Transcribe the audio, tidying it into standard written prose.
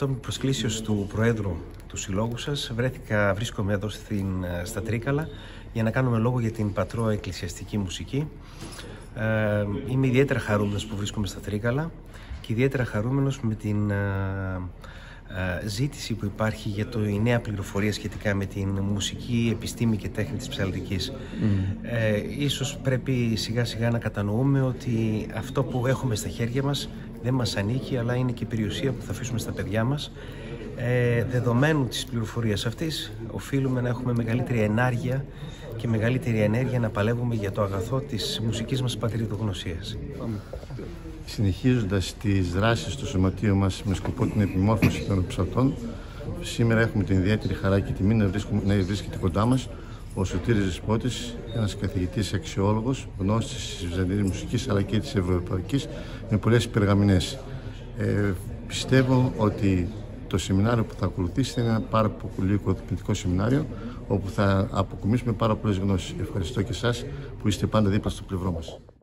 Κατόπιν προσκλήσεως του Προέδρου του Συλλόγου σας, βρίσκομαι εδώ στα Τρίκαλα για να κάνουμε λόγο για την πατρόα εκκλησιαστική μουσική. Είμαι ιδιαίτερα χαρούμενος που βρίσκομαι στα Τρίκαλα και ιδιαίτερα χαρούμενος με την ζήτηση που υπάρχει για η νέα πληροφορία σχετικά με την μουσική, επιστήμη και τέχνη της ψαλτικής. Ίσως πρέπει σιγά σιγά να κατανοούμε ότι αυτό που έχουμε στα χέρια μας δεν μας ανήκει, αλλά είναι και η περιουσία που θα αφήσουμε στα παιδιά μας. Δεδομένου της πληροφορίας αυτής, οφείλουμε να έχουμε μεγαλύτερη ενάργεια και μεγαλύτερη ενέργεια να παλεύουμε για το αγαθό της μουσικής μας πατριδογνωσίας. Συνεχίζοντας τις δράσεις του Σωματείου μας με σκοπό την επιμόρφωση των ψαλτών, σήμερα έχουμε την ιδιαίτερη χαρά και τιμή να βρίσκεται κοντά μας ο Σωτήρης Δεσπότης, ένας καθηγητής αξιόλογος, γνώστης της βυζαντινής μουσικής αλλά και της ευρωπαϊκής, με πολλές περγαμηνές. Πιστεύω ότι το σεμινάριο που θα ακολουθήσει είναι ένα πάρα πολύ οικοδομητικό σεμινάριο, όπου θα αποκομίσουμε πάρα πολλές γνώσεις. Ευχαριστώ και εσάς που είστε πάντα δίπλα στο πλευρό μας.